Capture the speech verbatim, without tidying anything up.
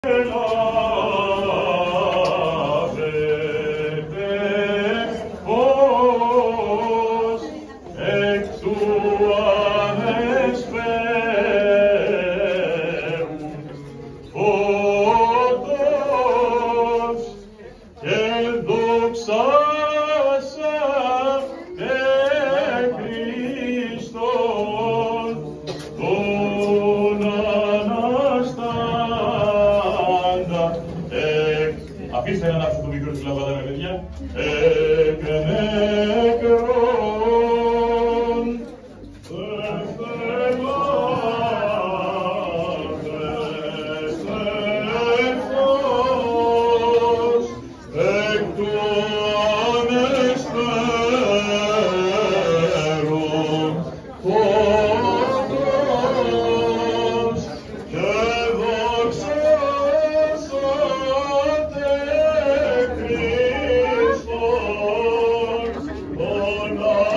Αφήστε να ανάψω το μικρό της λαμπάδα με παιδιά. Εκ νεκρών ευθεγάτες εχθρός εκ του ανεσπέρων φωτός και δοξάσατε Χριστόν τον